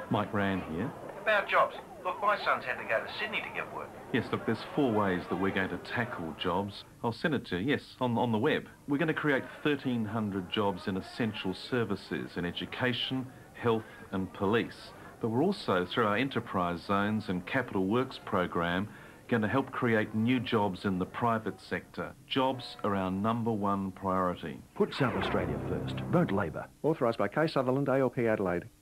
Mike Rand here. About jobs. Look, my son's had to go to Sydney to get work. Yes, look, there's 4 ways that we're going to tackle jobs. I'll send it to you, yes, on the web. We're going to create 1,300 jobs in essential services in education, health and police. But we're also, through our enterprise zones and capital works program, going to help create new jobs in the private sector. Jobs are our #1 priority. Put South Australia first. Vote Labor. Authorised by K. Sutherland, ALP Adelaide.